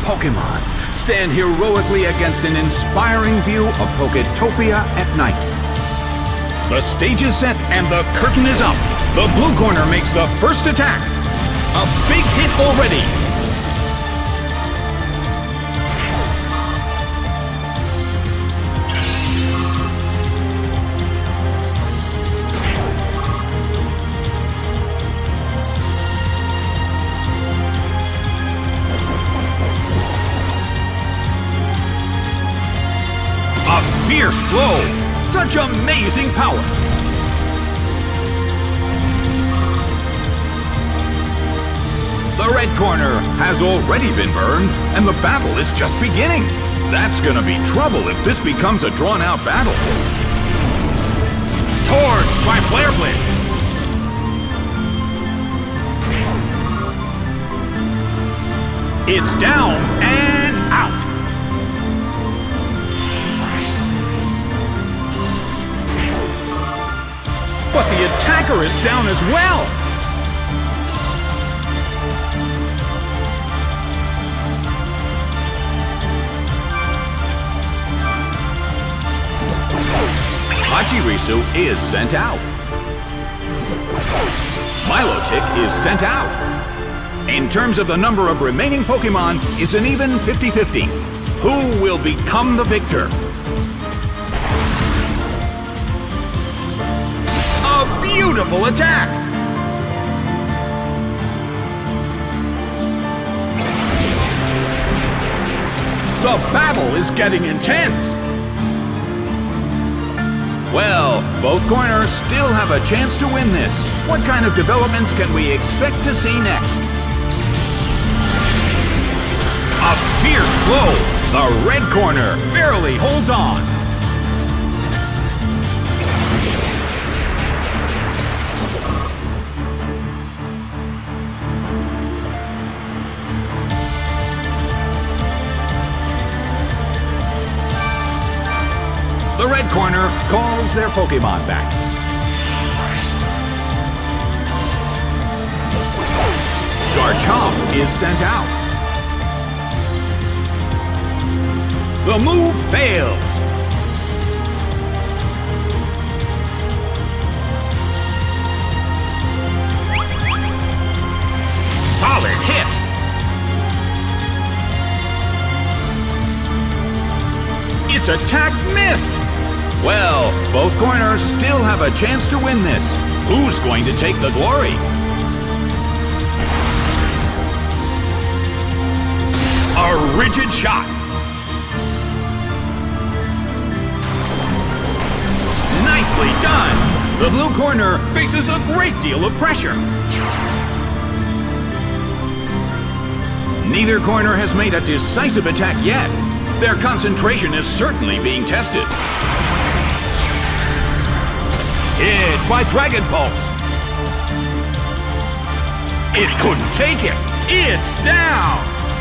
Pokemon stand heroically against an inspiring view of Poketopia at night. The stage is set and the curtain is up. The blue corner makes the first attack. A big hit already. Fierce blow! Such amazing power! The red corner has already been burned, and the battle is just beginning. That's gonna be trouble if this becomes a drawn-out battle. Torched by Flare Blitz! It's down and out! But the attacker is down as well! Pachirisu is sent out. Milotic is sent out. In terms of the number of remaining Pokemon, it's an even 50-50. Who will become the victor? Beautiful attack! The battle is getting intense! Well, both corners still have a chance to win this. What kind of developments can we expect to see next? A fierce blow! The red corner barely holds on. The red corner calls their Pokemon back. Garchomp is sent out. The move fails. Solid hit. Its attack missed. Well, both corners still have a chance to win this. Who's going to take the glory? A rigid shot. Nicely done. The blue corner faces a great deal of pressure. Neither corner has made a decisive attack yet. Their concentration is certainly being tested. Hit by Dragon Pulse. It couldn't take it. It's down.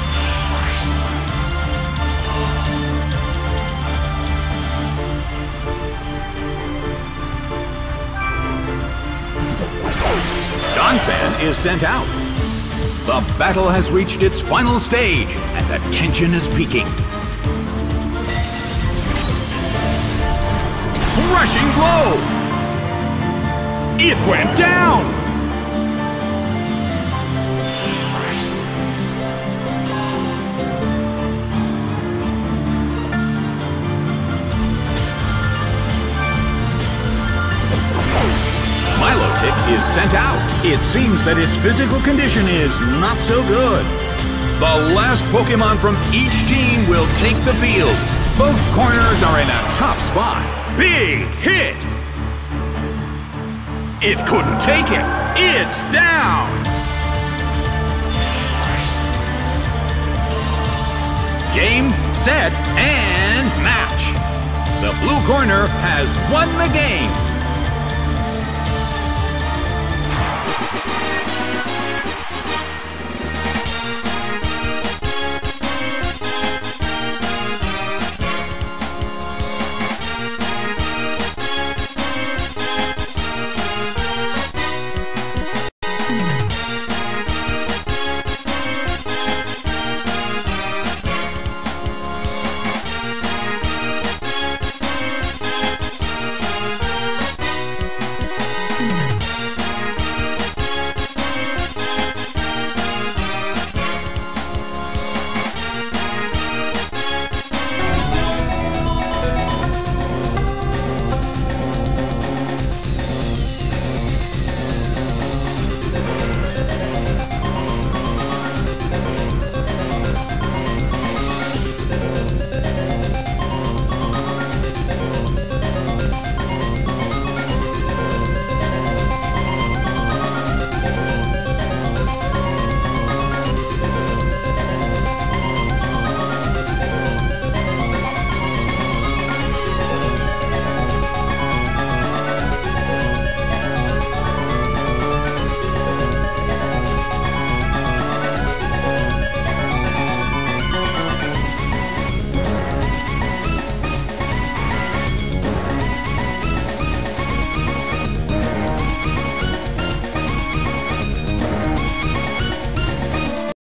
Donphan is sent out. The battle has reached its final stage, and the tension is peaking. Rushing blow! It went down! Milotic is sent out. It seems that its physical condition is not so good. The last Pokemon from each team will take the field. Both corners are in a tough spot. Big hit! It couldn't take it. It's down! Game, set, and match. The blue corner has won the game.